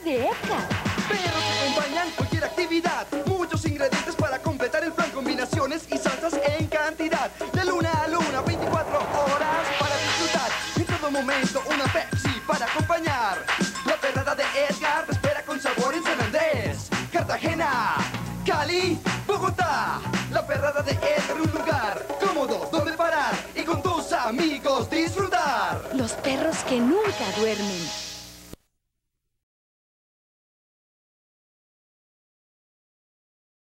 de Edgar. Perros que acompañan cualquier actividad. Muchos ingredientes para completar el plan. Combinaciones y salsas en cantidad. De luna a luna, 24 horas para disfrutar. En todo momento una Pepsi para acompañar. La perrada de Edgar te espera con sabor en San Andrés, Cartagena, Cali, Bogotá. La perrada de Edgar, un lugar cómodo donde parar y con tus amigos disfrutar. Los perros que nunca duermen.